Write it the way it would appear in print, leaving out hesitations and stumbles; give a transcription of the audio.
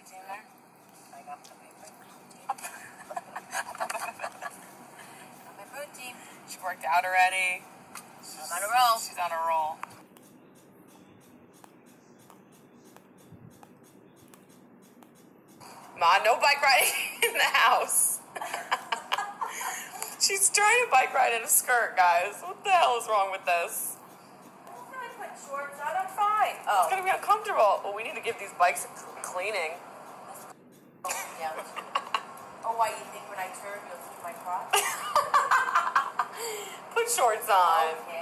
protein there? I got my protein. She worked out already. I'm on a roll. She's on a roll. Ma, no bike riding in the house. She's trying to bike ride in a skirt, guys. What the hell is wrong with this? I put shorts on. I'm fine. Oh. It's gonna be uncomfortable. Well, we need to give these bikes a cleaning. Yeah. Oh, why you think when I turn you'll see my crotch? Put shorts on. Okay.